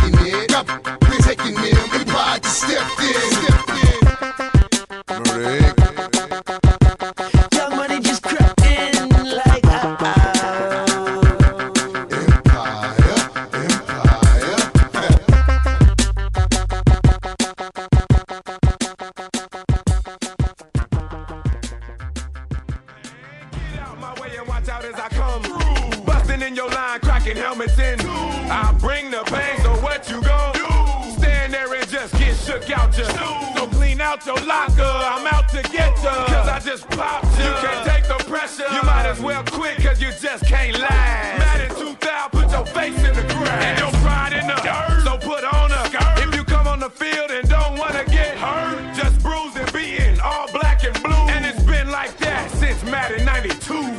taking it. Yup, we're taking it. We pride to step in. Young money just crept in like watch out as I come through. Busting in your line, cracking helmets in. I bring the pain, so what you gon' do? Stand there and just get shook out ya. So clean out your locker, I'm out to get ya. Cause I just popped ya. You can't take the pressure. You might as well quit cause you just can't last. Madden 2000, put your face in the grass. And your pride in the dirt, so put on a skirt. If you come on the field and don't wanna get hurt, just bruised and beaten, all black and blue. And it's been like that since Madden 92.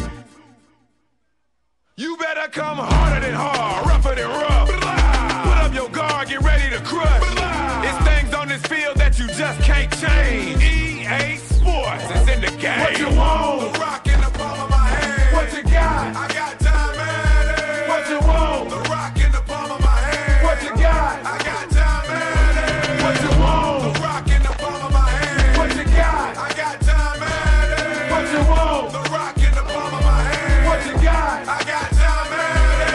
You better come harder than hard, rougher than rough. Put up your guard, get ready to crush. It's things on this field that you just can't change. EA Sports is in the game. What you want? The rock in the palm of my hand. What you got? I got time, man. What you want? The rock in the palm of my hand. What you got? I got time, man. What you want? The rock in the palm of my hand. What you got? I got time, man. What you want? The rock in the palm of my hand. What you got? I got time, man.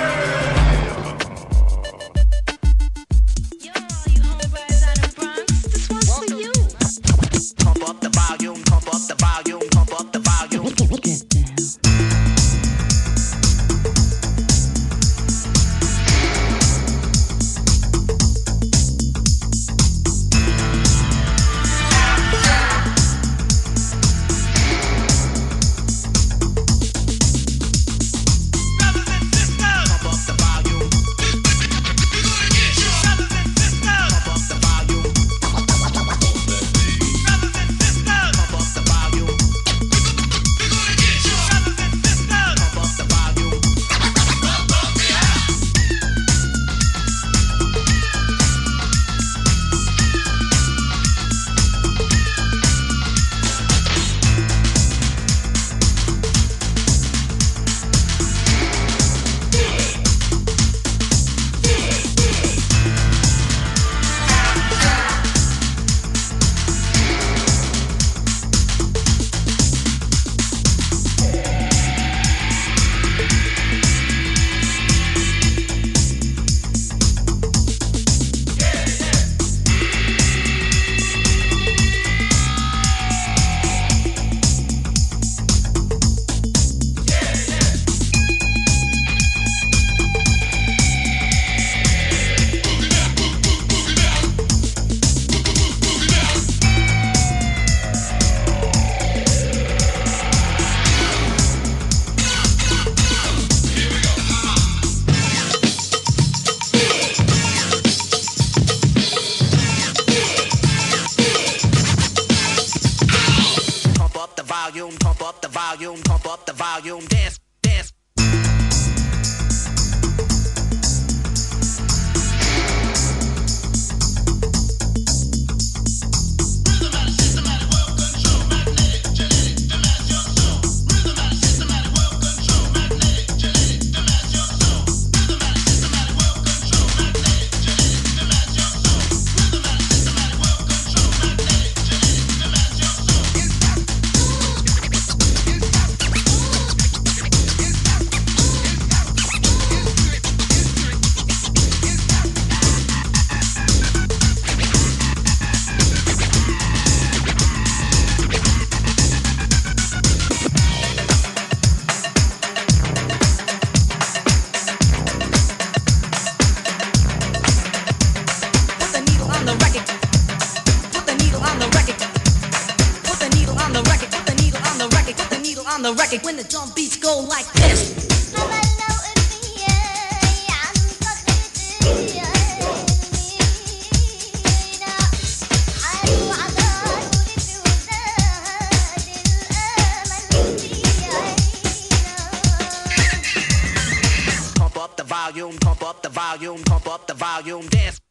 Yo, you homeboys out in Bronx, this one's for you. pump up the volume, pump up the volume, pump up the volume. Get down. Pump up the volume. Pump up the volume. Pump up the volume. Pump up the volume. Pump up the volume, pump up the volume, pump up the volume. Dance, dance. Put the needle on the record. Put the needle on the record. Put the needle on the record. Put the needle on the record. Put the needle on the record. When the drum beats go like this. Pump up the volume, pump up the volume, pump up the volume. Dance.